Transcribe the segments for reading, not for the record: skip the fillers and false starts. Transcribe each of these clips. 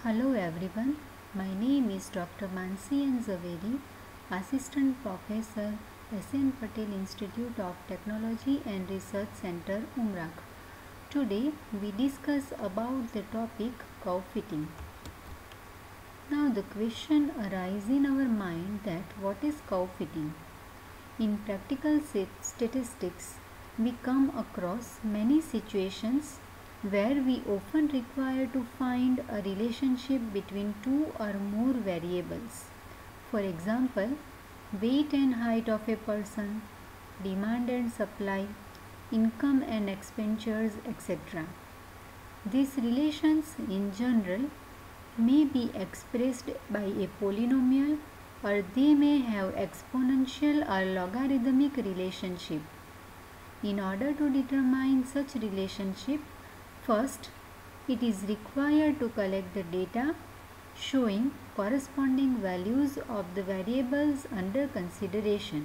Hello everyone, my name is Dr. Mansi N. Zaveri, Assistant Professor, S.N. Patel Institute of Technology and Research Center, Umrang. Today we discuss about the topic curve fitting. Now the question arises in our mind that what is curve fitting? In practical statistics, we come across many situations where we often require to find a relationship between two or more variables. For example, weight and height of a person, demand and supply, income and expenditures, etc. These relations in general may be expressed by a polynomial or they may have exponential or logarithmic relationship. In order to determine such relationship, first, it is required to collect the data showing corresponding values of the variables under consideration.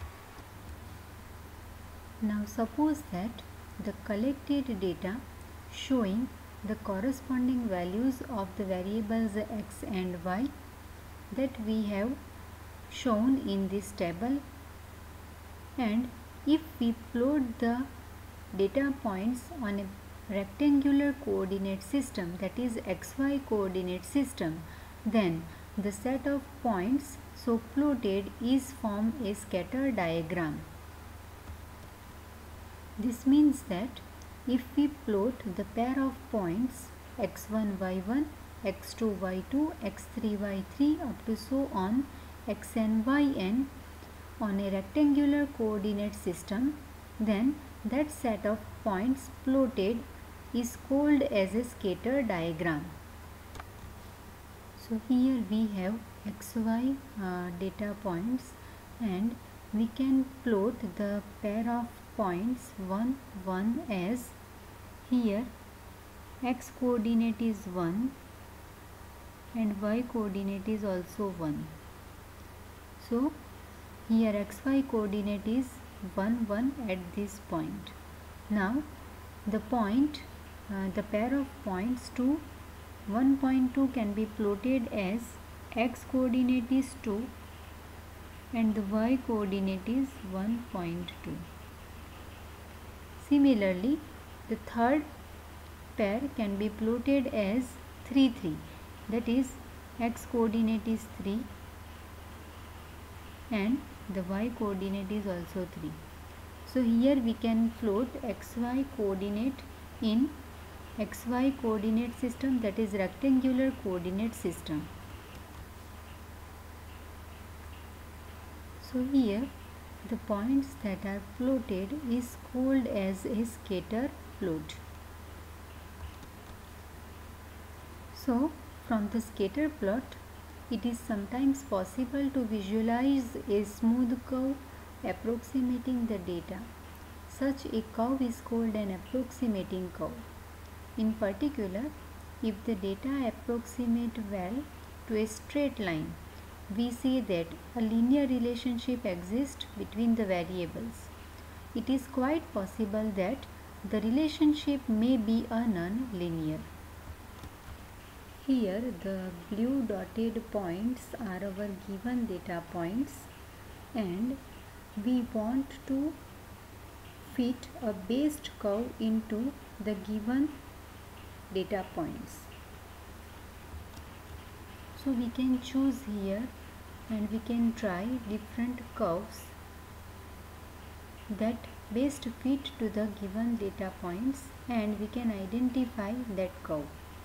Now suppose that the collected data showing the corresponding values of the variables x and y that we have shown in this table, and if we plot the data points on a rectangular coordinate system, that is xy coordinate system, then the set of points so plotted is form a scatter diagram. This means that if we plot the pair of points x1 y1, x2 y2, x3 y3 up to so on xn yn on a rectangular coordinate system, then that set of points plotted is called as a scatter diagram. So here we have xy data points and we can plot the pair of points 1 1 as here x coordinate is 1 and y coordinate is also 1. So here xy coordinate is 1 1 at this point. Now the pair of points 2 1.2 can be plotted as x coordinate is 2 and the y coordinate is 1.2. Similarly, the third pair can be plotted as 3 3, that is x coordinate is 3 and the y coordinate is also 3. So here we can plot xy coordinate in xy coordinate system, that is rectangular coordinate system. So here the points that are plotted is called as a scatter plot. So from the scatter plot, it is sometimes possible to visualize a smooth curve approximating the data. Such a curve is called an approximating curve. In particular, if the data approximate well to a straight line, we say that a linear relationship exists between the variables. It is quite possible that the relationship may be a non-linear. Here the blue dotted points are our given data points and we want to fit a based curve into the given data points. So we can choose here and we can try different curves that best fit to the given data points and we can identify that curve.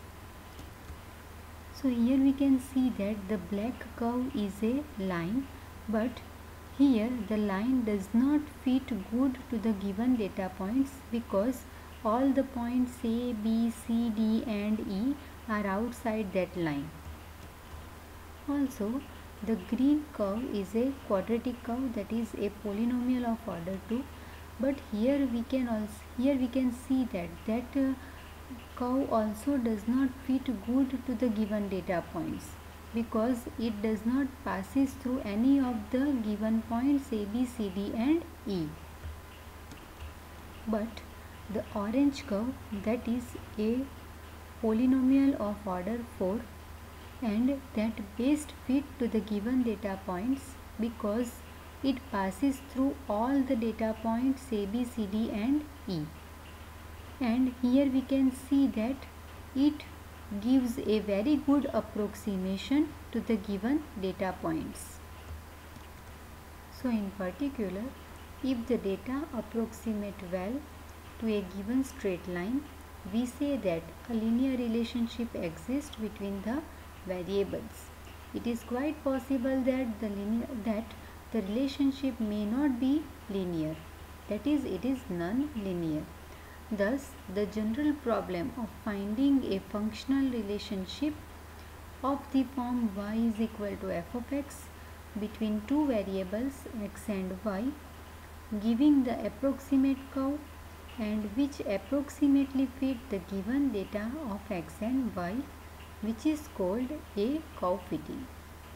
So here we can see that the black curve is a line, but here the line does not fit good to the given data points because all the points A, B, C, D and E are outside that line. Also, the green curve is a quadratic curve, that is a polynomial of order 2, but here we can see that curve also does not fit good to the given data points because it does not passes through any of the given points A, B, C, D and E. But the orange curve, that is a polynomial of order 4, and that best fit to the given data points because it passes through all the data points A, B, C, D and E. And here we can see that it gives a very good approximation to the given data points. So in particular, if the data approximate well to a given straight line, we say that a linear relationship exists between the variables. It is quite possible that the relationship may not be linear, that is, it is non-linear. Thus, the general problem of finding a functional relationship of the form y is equal to f of x between two variables x and y, giving the approximate curve and which approximately fit the given data of x and y, which is called a curve fitting.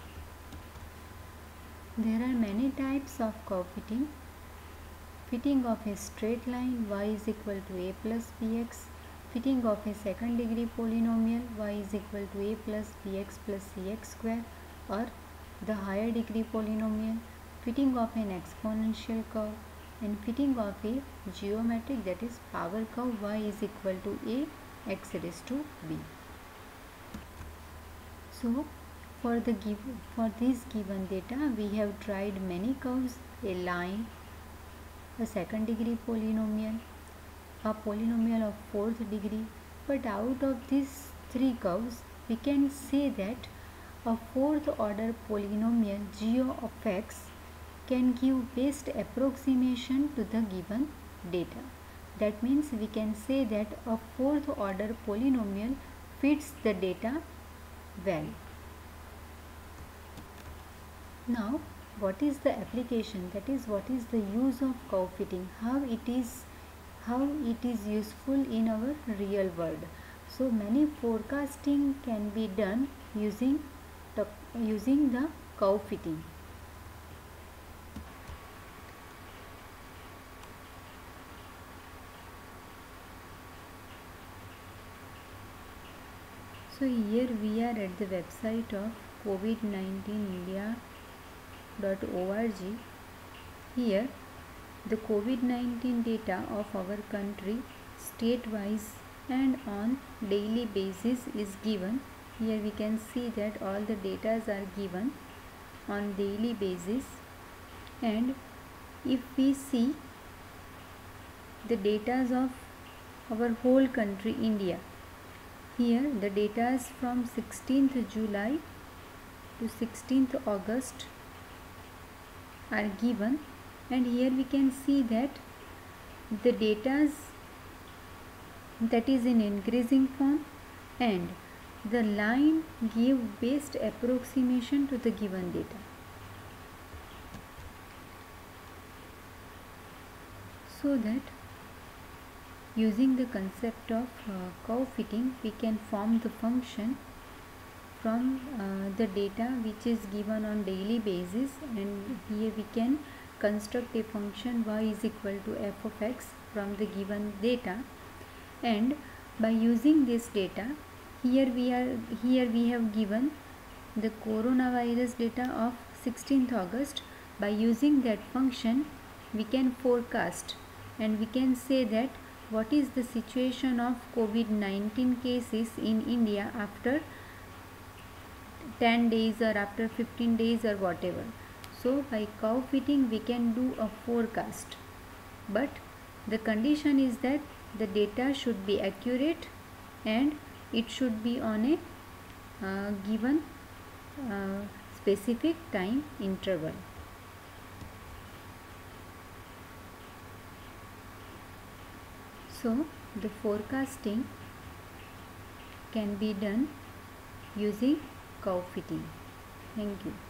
There are many types of curve fitting. Fitting of a straight line y is equal to a plus bx, fitting of a second degree polynomial y is equal to a plus bx plus cx square or the higher degree polynomial, fitting of an exponential curve, and fitting of a geometric, that is power curve y is equal to a x raised to b. So for this given data we have tried many curves: a line, a second degree polynomial, a polynomial of fourth degree. But out of these three curves we can say that a fourth order polynomial g of x can give best approximation to the given data. That means we can say that a fourth order polynomial fits the data well. Now what is the application, that is what is the use of curve fitting, how it is useful in our real world. So many forecasting can be done using the curve fitting. So here we are at the website of covid19india.org. Here the COVID-19 data of our country state-wise and on daily basis is given. Here we can see that all the data are given on daily basis, and if we see the data of our whole country India, here the data is from 16th July to 16th August are given, and here we can see that the data that is in increasing form and the line give best approximation to the given data. So that using the concept of curve fitting we can form the function from the data which is given on daily basis, and here we can construct a function y is equal to f of x from the given data. And by using this data, here we have given the coronavirus data of 16th August. By using that function we can forecast, and we can say that what is the situation of COVID-19 cases in India after 10 days or after 15 days or whatever. So by curve fitting we can do a forecast, but the condition is that the data should be accurate and it should be on a given specific time interval. So the forecasting can be done using curve fitting. Thank you.